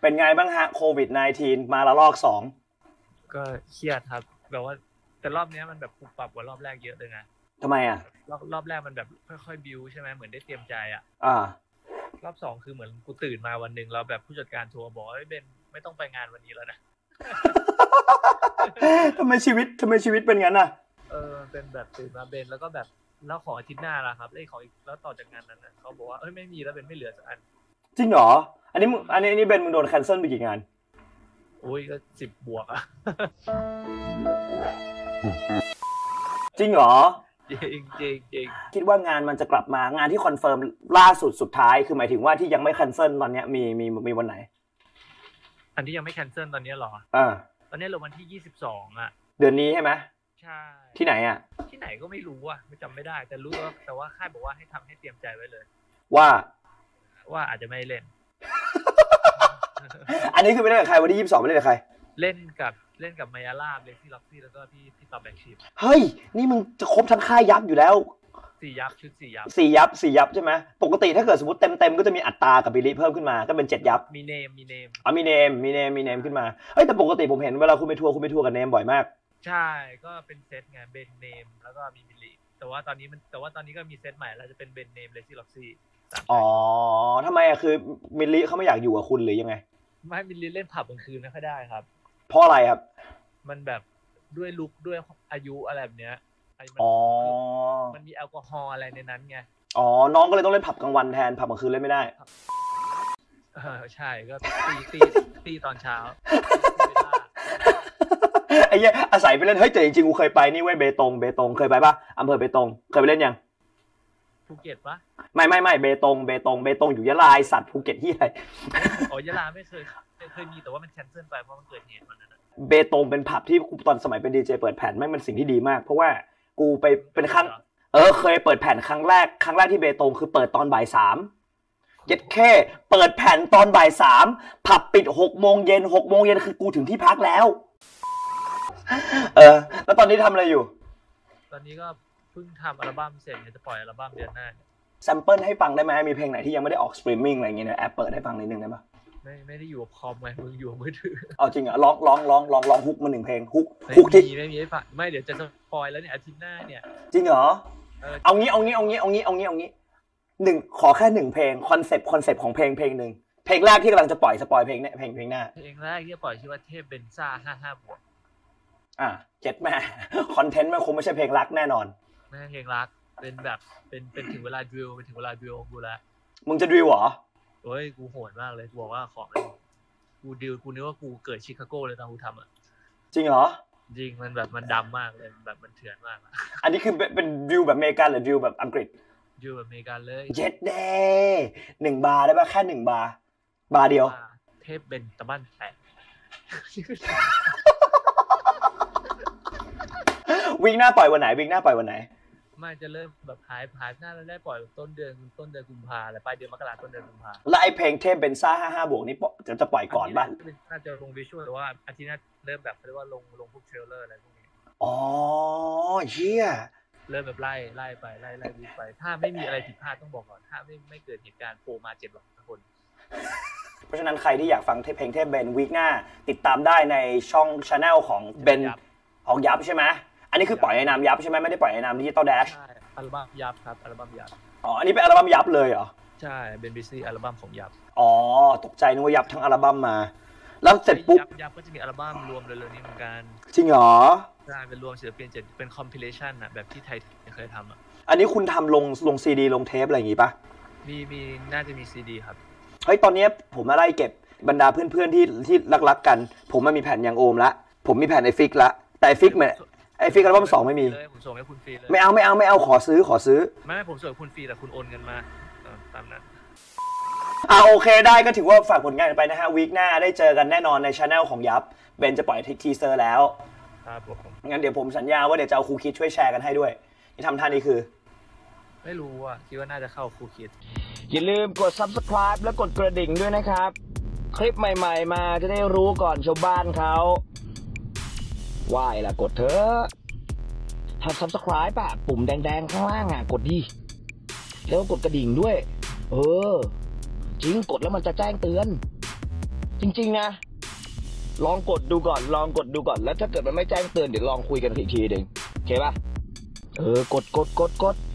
เป็นไงบ้างฮะโควิด -19 มาละลอก2 ก็เครียดครับแบบว่าแต่รอบนี้มันแบบปรับกว่ารอบแรกเยอะเลยไงทำไมอ่ะรอบแรกมันแบบค่อยๆบิวใช่ไหมเหมือนได้เตรียมใจอ่ะรอบ2คือเหมือนกูตื่นมาวันหนึ่งแล้วแบบผู้จัดการโทรบอกว่าเบนไม่ต้องไปงานวันนี้แล้วนะทำไมชีวิตเป็นงั้นอ่ะเป็นแบบตื่นมาเบนแล้วก็แบบแล้วขออาทิตย์หน้าละครับแล้วขออีกแล้วต่อจากงานนั้นนะเขาบอกว่าไม่มีแล้วเบนไม่เหลือสักอันจริงเหรออันนี้เบนมึงโดนแคนเซิลไปกี่งานโอ้ยก็10 บวกอ่ะจริงเหรอจริงคิดว่างานมันจะกลับมางานที่คอนเฟิร์มล่าสุดท้ายคือหมายถึงว่าที่ยังไม่แคนเซิลตอนนี้มีวันไหนอันที่ยังไม่แคนเซิลตอนนี้หรอตอนนี้ลงวันที่22อ่ะเดือนนี้ใช่ไหมใช่ที่ไหนอ่ะที่ไหนก็ไม่รู้อ่ะไม่จำไม่ได้แต่รู้แต่ว่าค่ายบอกว่าให้เตรียมใจไว้เลยว่าอาจจะไม่เล่นอันนี้คือไปเล่นกับใครวันที่22ไปเล่นกับใครเล่นกับมายาลาบเลซี่ล็อกซี่แล้วก็พี่ตอบแบกชิปเฮ้ยนี่มึงจะครบทั้งค่ายยับอยู่แล้ว 4 ยับชุด4 ยับ 4 ยับใช่ไหมปกติถ้าเกิดสมมติเต็มก็จะมีอัตรากับบิลลี่เพิ่มขึ้นมาก็เป็น7 ยับมีเนมมีเนมขึ้นมาเฮ้ยแต่ปกติผมเห็นเวลาคุณไปทัวร์กับเนมบ่อยมากใช่ก็เป็นเซตไงเบนเนมแล้วก็มีบิลลี่แต่ว่าตอนนี้ก็มีเซตใหม่แล้วจะเป็นเบนเนมเลซี่ล็อกซี่ทำไมอะคือมิลลี่เขาไม่อยากอยู่กับคุณหรือยังไงไม่มิลลี่เล่นผับกลางคืนไม่ค่อยได้ครับเพราะอะไรครับมันแบบด้วยลุคด้วยอายุอะไรแบบเนี้ยมันมีแอลกอฮอล์อะไรในนั้นไงน้องก็เลยต้องเล่นผับกลางวันแทนผับกลางคืนเล่นไม่ได้ใช่ก็ตีตอนเช้าไอ้เหี้ยอาศัยไปเล่นเฮ้ยแต่จริงๆกูเคยไปนี่เว้ยเบตงเคยไปป่ะอำเภอเบตงเคยไปเล่นยังภูเก็ตปะไม่เบตงอยู่ยะลาสัตว์ภูเก็ตที่อะไรยะลาไม่เคยมีแต่ว่ามันแคนเซิลไปเพราะมันเกิดเหตุมันนั้นเบตงเป็นผับที่ตอนสมัยเป็นดีเจเปิดแผ่นไม่มันสิ่งที่ดีมากเพราะว่ากูไปเป็นครั้งเคยเปิดแผ่นครั้งแรกที่เบตงคือเปิดตอนบ่าย 3เย็ดแค่เปิดแผ่นตอนบ่าย 3ผับปิด6 โมงเย็นคือกูถึงที่พักแล้วแล้วตอนนี้ทำอะไรอยู่ตอนนี้ก็เพิ่งทำอัลบั้มเสร็จจะปล่อยอัลบั้มเดือนหน้าแซมเปิลให้ฟังได้ไหมมีเพลงไหนที่ยังไม่ได้ออกสตรีมมิ่งอะไรอย่างเงี้ยแอปเปิดให้ฟังนิดนึงได้ปะไม่ได้อยู่กับคอมไงมึงอยู่กับมือถือจริงเหรอร้องฮุกมา1 เพลงฮุกที่ไม่มีให้ฟังไม่เดี๋ยวจะสปอยแล้วเนี่ยอาทิตย์หน้าเนี่ยจริงเหรอเอางี้ขอแค่1 เพลงคอนเซปต์ของเพลงนึงเพลงแรกที่กำลังจะปล่อยสปอยเพลงเนี่ยเพลงหน้าเพลงแรกที่จะปล่อยชื่อว่าเทพเบนซ่า55 บวกเจ็ดแม่คอนเทนต์มันคงไม่ใช่เพลงรักแน่นอนไม่ใช่เพลงรักเป็นแบบเป็นถึงเวลาดริลเป็นถึงเวลาดริลกูแล้วมึงจะดริลเหรอโอ้ยกูโหดมากเลยกูบอกว่าของเลยกูดริลกูนึกว่ากูเกิดชิคาโกเลยตอนกูทำจริงเหรอจริงมันแบบมันดำมากเลยแบบมันเถื่อนมากอันนี้คือเป็นดริลแบบอเมริกันหรือดริลแบบอังกฤษดริลแบบอเมริกันเลยเจ็ดเด้1 บาร์ได้ป่ะแค่1 บาร์เดียวเทพเบนตะบั้นแตกวิ่งหน้าปล่อยวันไหนไม่จะเริ่มแบบหายหน้าแล้วได้ปล่อยต้นเดือนกุมภาพันธ์และปลายเดือนมกราคมต้นเดือนกุมภาพันธ์แล้วไอ้เพลงเทพเบนซ่า55 บวกนี่จะปล่อยก่อนบ้างน่าจะลงวิชวลแต่ว่าอาทิตย์หน้าเริ่มแบบเขาเรียกว่าลงพวกเทรลเลอร์อะไรพวกนี้เฮียเริ่มแบบไล่ไปวิไปถ้าไม่มีอะไรผิดพลาดต้องบอกก่อนถ้าไม่เกิดเหตุการณ์โผล่มา700 คนเพราะฉะนั้นใครที่อยากฟังเพลงเทพเบนวีคหน้าติดตามได้ในช่อง channel ของเบนของยับใช่ไหมอันนี้คือปล่อยในนามยับใช่ไหมไม่ได้ปล่อยในนามดิจิตอลแดชใช่อัลบั้มยับครับอัลบั้มยับอันนี้เป็นอัลบั้มยับเลยเหรอใช่เป็นบิสซี่อัลบั้มของยับตกใจนึกว่ายับทั้งอัลบั้มมาแล้วเสร็จปุ๊บยับก็จะมีอัลบั้มรวมเร็วๆนี้เหมือนกันจริงเหรอใช่เป็นรวมศิลปิน7เป็นคอมพิเลชันอ่ะแบบที่ไทยเคยทำอันนี้คุณทำลงซีดีลงเทปอะไรอย่างงี้ปะมีน่าจะมีซีดีครับเฮ้ยตอนนี้ผมมาไล่เก็บบรรดาเพื่อนๆที่รักกันผมมันมีแผ่นยังโอมละผมมีแผ่นไอฟิกละแต่ไอฟิกอัลบั้ม2ไม่มีผมส่งให้คุณฟรีเลยไม่เอาขอซื้อไม่ผมส่งให้คุณฟรีแต่คุณโอนเงินมาตามนั้นโอเคได้ก็ถือว่าฝากผลงานไปนะฮะวีคหน้าได้เจอกันแน่นอนใน channel ของยับเบนจะปล่อยทีเซอร์แล้วครับผมงั้นเดี๋ยวผมสัญญาว่าเดี๋ยวจะเอาครูคิดช่วยแชร์กันให้ด้วยที่ทำท่านี้คือไม่รู้อ่ะคิดว่าน่าจะเข้าครูคิดอย่าลืมกด Subscribe และกดกระดิ่งด้วยนะครับคลิปใหม่ๆมาจะได้รู้ก่อนชาวบ้านเขาว่ายล่ะกดเถอะทำ Subscribe ป่ะปุ่มแดงๆข้างล่างกดดิแล้วกดกระดิ่งด้วยจริงกดแล้วมันจะแจ้งเตือนจริงๆนะลองกดดูก่อนแล้วถ้าเกิดมันไม่แจ้งเตือนเดี๋ยวลองคุยกันอีกทีหนึ่งโอเคป่ะกด